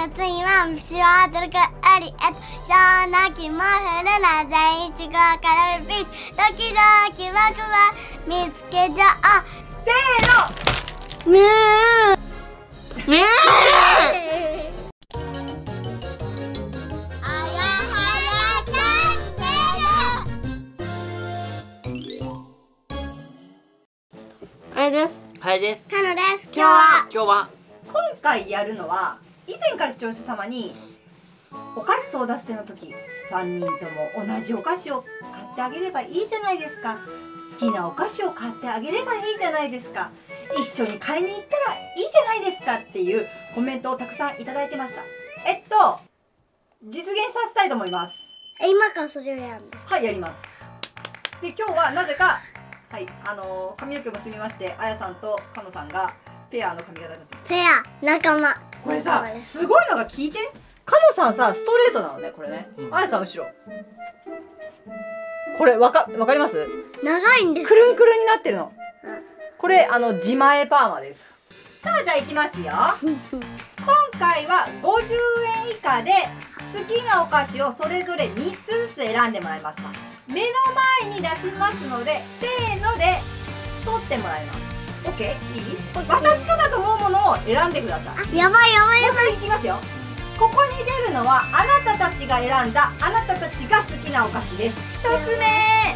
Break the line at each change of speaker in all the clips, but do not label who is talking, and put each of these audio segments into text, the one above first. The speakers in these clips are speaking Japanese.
月には虫は働くあり小なきも降るな全一号からビーチドキドキワクワク見つけちゃおうせーのねえねえ
あれです。
はいです。
カノです。
今
今回やるのは以前から視聴者様にお菓子争奪戦の時3人とも同じお菓子を買ってあげればいいじゃないですか、好きなお菓子を買ってあげればいいじゃないですか、一緒に買いに行ったらいいじゃないですかっていうコメントをたくさんいただいてました。実現させたいと思います。
今からそれをやるんです。
はい、やります。で、今日はなぜかはい髪の毛も結びまして、あやさんとかのさんがペアの髪型になってます。
ペア仲間。
これさ、すごいのが聞いて、かのさんさストレートなのね、これね。あやさん後ろ。これわかります？
長いんです。
くるんくるんになってるの。これ自前パーマです。さあ、じゃあいきますよ。今回は50円以下で好きなお菓子をそれぞれ3つずつ選んでもらいました。目の前に出しますので、せーので取ってもらいます。 OK？ いい？私のだと思うものを選んでください。
やばいやばいやばい。
いきますよ。ここに出るのはあなたたちが選んだあなたたちが好きなお菓子です。1つ目、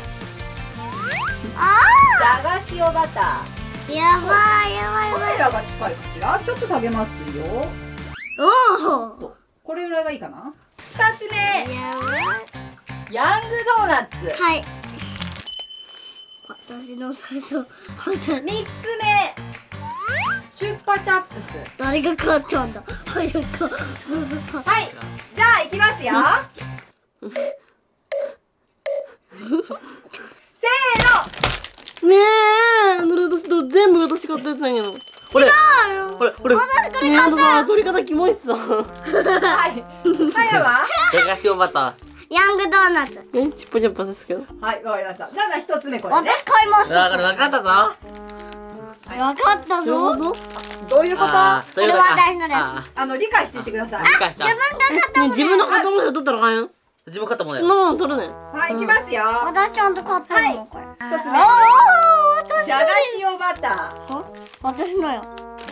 駄菓子おバター。
やばいやばいや
カ
ばい。
メラが近いかしら。ちょっと下げますよ。
おお。
これぐらいがいいかな。2つ目、
やばい。
ヤングドーナツ。
はい。私の最初。
3つ目、チュッパチャップス。
誰が買ったんだ。早く。
はい、じゃあいきますよ。せーの。
ねえ、私と全部私買ったやつなんやけど。これ
私これ
ねえ、さ、取り方キモいっすさ。
はい、はやは
駄菓子おバタ
ヤングドーナツ。
ー。チッパチャッパですけど。
はい、わかりました。じゃあ1つ目これね。
私買いました。
わかったぞ。
わかったぞ。
どういうこと？
これは私のです。
理解していってください。
理解した。
自分が買ったもの。
自分の買ったもので取ったらあかんよ。自分買ったものや。そのまま取るね。
はい、いきますよ。
私ちゃんと買ったの。これ。
1つ目、駄菓子おバター。
私のよ。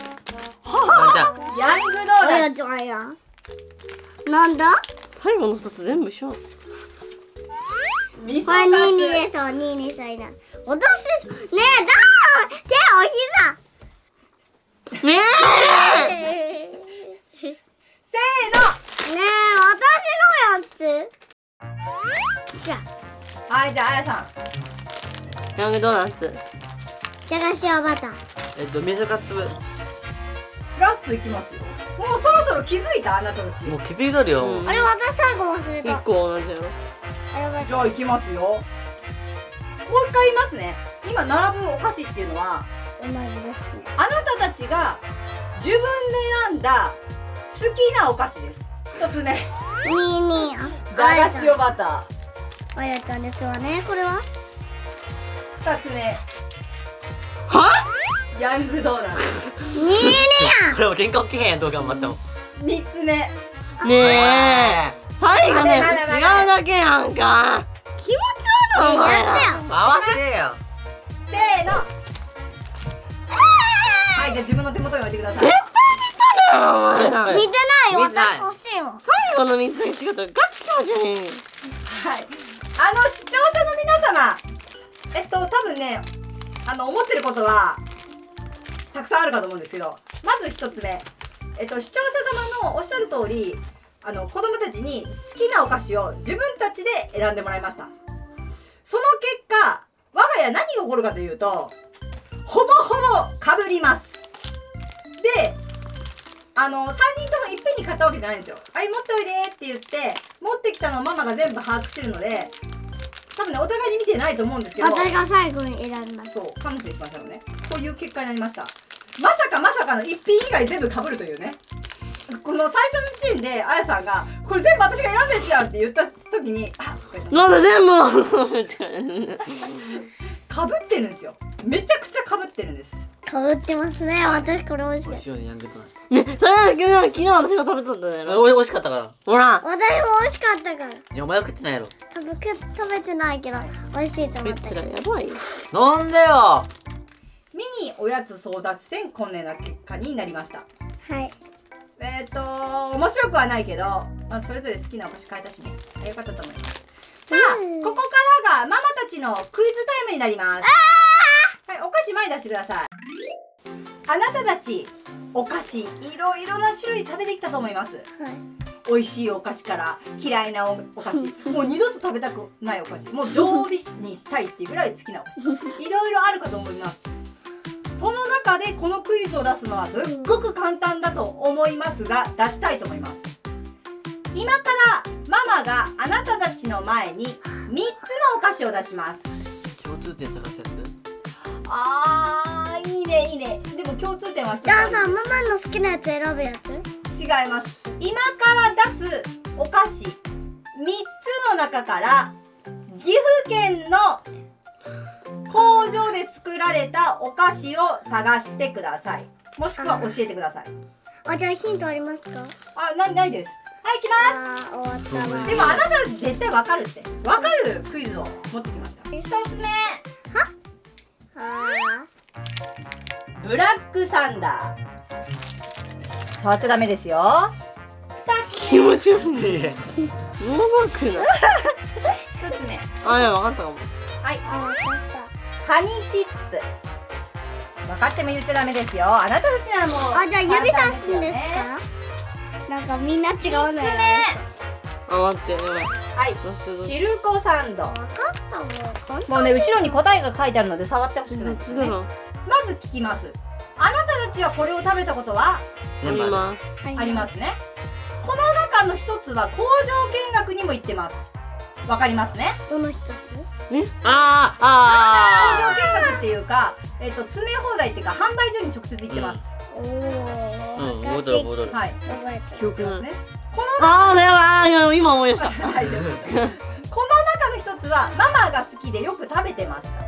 ヤングドーナツ。
ちゃんや。なんだ？
最後の2つ全部一緒。
味噌
これ
カツ。
2でしょ、2にさいな。私です。ねえ、手お膝。
ね
せーの。
ねえ、私のやつ。じゃあ、
はい、じゃああやさん。
ヤングドーナツ。
駄菓子おバター。
味噌カツ。
ラストいきますよ。もうそろそろ気づいた、あなたたち。
もう気づいとるよ。
あれ、私最後忘れた。
一個同じやろ。
あやばい。
じゃあいきますよ。もう一回言いますね。今並ぶお菓子っていうのは
同じですね。
あなたたちが自分で選んだ好きなお菓子です。1つ目、
2
駄菓子おバタ
あやちゃんですわね、これは。
ー。2つ目、
は？
ヤングドーナツ。
これも喧嘩起きへんやん、どう頑張っても。
3つ目、
ねえ、最後のやつ違うだけやんか。気持ち悪いお前ら。合わせよ。
せーの。はい、じゃあ自分の手元に置いてください。
絶対見とるやろお前ら。
見てないよ、
見てない
私欲しいわ。
最後の3つが違ったらガチ気持ち悪い。
はい、視聴者の皆様、多分ね、思ってることはたくさんあるかと思うんですけど、まず1つ目、視聴者様のおっしゃる通り、子供たちに好きなお菓子を自分たちで選んでもらいました。その結果、我が家何が起こるかというと、ほぼほぼかぶります。で、3人ともいっぺんに買ったわけじゃないんですよ。はい、持っておいでって言って持ってきたのをママが全部把握してるので、多分ね、お互いに見てないと思うんですけど、
私が最後に選びました。
そう、感性しましたのね。こういう結果になりました。まさかの一品以外全部被るというね。この最初の時点であやさんがこれ全部私が選んだやつやんって言った時に、あっ、
なんだ全部
かぶってるんですよ。 めちゃくちゃかぶってるんです。
かぶってますね。私これ美味しかった。
それは昨日私が食べたんだよ。美味しかったから。ほら。
私も美味しかったから。
いやお前は食ってないやろ。
食べてないけど美味しいと思った。
やばい。なんでよ。
ミニおやつ争奪戦、こんなような結果になりました。
はい。
面白くはないけど、まあ、それぞれ好きなお菓子変えたしね。よかったと思います。さあ、ここからがママたちのクイズタイムになります。はい、お菓子前に出してください。あなたたちお菓子いろいろな種類食べてきたと思います。はい、美味しいお菓子から嫌いなお菓子、もう二度と食べたくないお菓子、もう常備にしたいっていうぐらい好きなお菓子、いろいろあるかと思います。その中でこのクイズを出すのはすっごく簡単だと思いますが、出したいと思います。今からママがあなたたちの前に3つのお菓子を出します。
共通点探すやつ？
いいねいいね。でも共通点は
じゃあさ、ママの好きなやつ選ぶやつ？
違います。今から出すお菓子3つの中から岐阜県の工場で作られたお菓子を探してください。もしくは教えてください。
じゃあヒントありますか？
ないです。はい、行きます。終わったな。でもあなたたち絶対わかるって。わかるクイズを持ってきました。1つ目。ブラックサンダー。触っちゃダメですよ。
気持ち悪いね。ものすごくない。
1つ目。
いや、わかったかも。
はい。カニチップ。分かっても言っちゃダメですよ。あなたたちならもう。
じゃあ指さすんですか？なんかみんな違うのよ。
3つ目。
待って、やばい。
はい。シルコサンド。
分かったもん。
もうね、後ろに答えが書いてあるので触ってほしくないですね。まず聞きます。あなたたちはこれを食べたことはありますね。この中の一つは工場見学にも行ってます。わかりますね。
どの一つ？
工場見学っていうか、詰め放題っていうか販売所に直接行ってます。はい。
記憶ない。今思い出した。
この中の一つはママが好きでよく食べてました。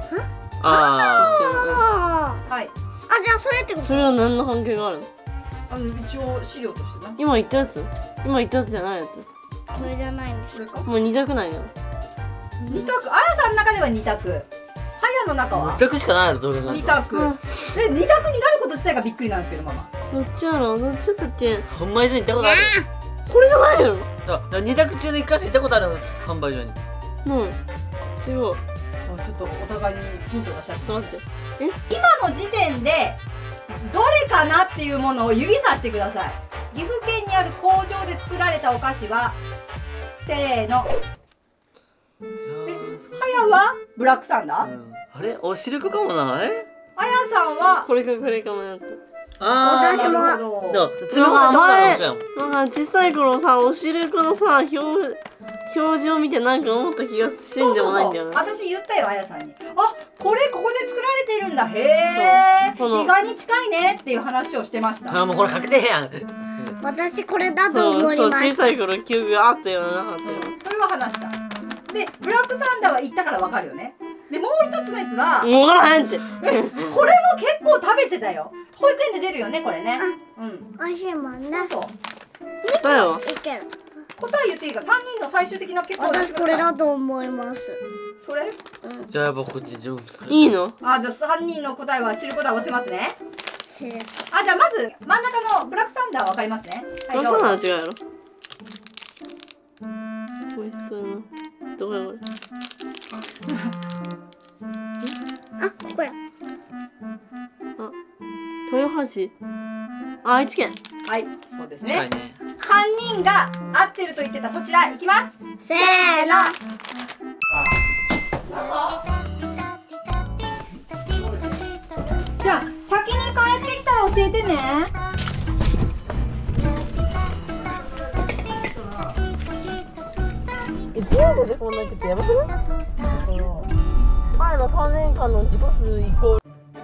はい。
じゃあそれってこと？
それは何の関係があるの？
一応資料としてな。
今言ったやつ？今言ったやつじゃないやつ？
これじゃないんです。
もう2択ないの
？2択。あやさんの中では2択。はやの中は
2択しかないの？どれ？
2択。2択になること自体がびっくりなんですけど、ママ。
どっちやろ？どっちだっけ？販売所に行ったことある？これじゃないよ。2択中の1回行ったことある販売所に。違う。
ちょっとお互いにヒント出しちゃって。
ちょっと待って。
今の時点でどれかなっていうものを指さしてください。岐阜県にある工場で作られたお菓子はせーの。はやはブラックサンダー？
あれ？シルクかもな。あや
さんは
これかもやった。
私も。
前小さい頃さ、おしるこのさ表示を見てなんか思った気がしんでもないんだよね。
私言ったよ、あやさんに。これここで作られてるんだ。へえ。意外に近いねっていう話をしてました。
もうこれ確定やん。
私これだと思いました。
小さい頃記憶があったようなかったよ。
それは話した。で、ブラックサンダーは言ったからわかるよね。で、もう一つのやつは
分からへんって。
これも結構食べてたよ。保育園で出るよね、これね。
美味しいもんね。
そう。
答えは？
答え言っていいか。3人の最終的な結果。
私これだと思います。
それ？
じゃあやっぱこっちいいの？
じゃあ3人の答えは知ることは合わせますね。じゃあまず真ん中のブラックサンダーわかりますね。
ブラックサンダーは違うやろ。美味しそうな。どこやこれ？
ここや。
豊橋。愛知県。
はい、そうですね。3人が合ってると言ってたそちら行きます。
せーの。
じゃあ先に帰ってきたら教えてね。
1年でこんなってやばくない？前の3年間の自己数イコール。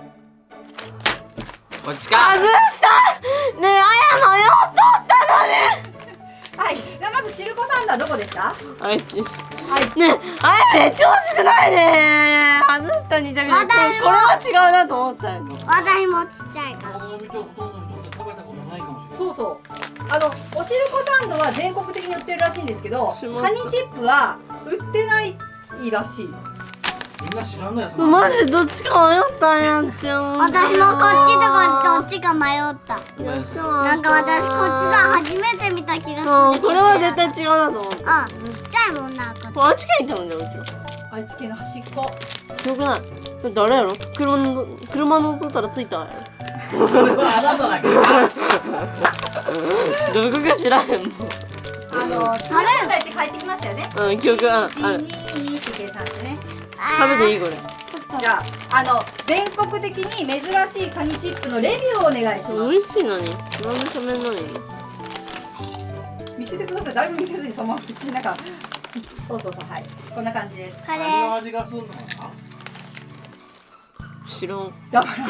外した。ねえ、あやのよっとったのね。
はい、じゃあまずシルコサンダーどこでした？
愛知。 ねえ、あれめっちゃ欲しくないね。外した2択で、これは違うなと思ったよ。
私もちっちゃいから。
ほとんどの人食べたことないかもしれない。
そうそう。おしるこサンドは全国的に売ってるらしいんですけど、カニチップは売ってないらしい。
みんな知らんのやつ。マジでどっちか迷ったんやって思う。
私もこっちとどっちか迷った。なんか私こっちだ初めて見た気がする。
これは絶対違うなと思った。
ちっちゃいもんな。
愛知県行ったもんじゃん、うちら。
愛知県の端っこ。
よくない。誰やろ。車乗ったら着いたやろ。それはあなただけど。どこか知らへんもん。
それ歌って帰ってきましたよね。
うん、記憶ある。
2って計算してね。
食べていいこれ。
じゃあ全国的に珍しいカニチップのレビューをお願いします。
美味しいのに。なんで喋んのに。
見せてください。誰も見せずにそのまま口の中。そうはい。こんな感じです。
カレ
何の
ー。
味がするのかな。知らん。
だから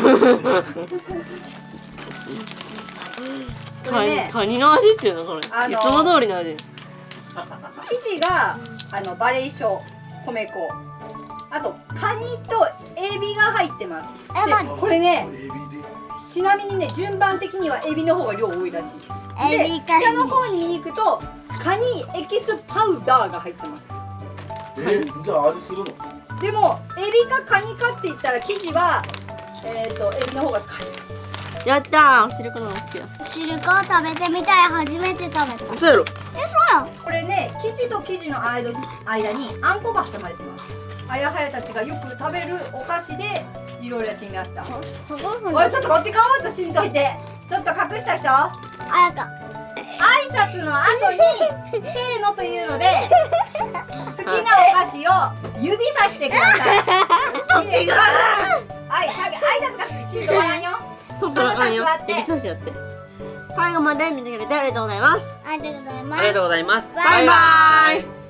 カニの味っていうのこれ。いつも通りの味。
生地がバレイショ米粉。あとカニとエビが入ってます。でこれね、ちなみにね順番的にはエビの方が量多いらしい。で下の方に行くとカニエキスパウダーが入ってます。
じゃあ味するの？
でもエビかカニかって言ったら生地はエビの方が高い。
やったー、おしるこのが好きや。
おしるこを食べてみたい。初めて食べた。
そうやろ。
そうやん。
これね、生地と生地の間にあんこが挟まれてます。あやはやたちがよく食べるお菓子でいろいろやってみました。おい、ちょっと持って顔としんといて。ちょっと隠した人。
あやか。
挨拶の後にせーのというので好きなお菓子を指さしてください。
取ってください。
はい、挨拶がしんと笑んよ。
取ったらあかんよ。指差しやって。最後まで見てくれてありがとうございます。
ありがとうございます。
ありがとうございます。
バイバイ。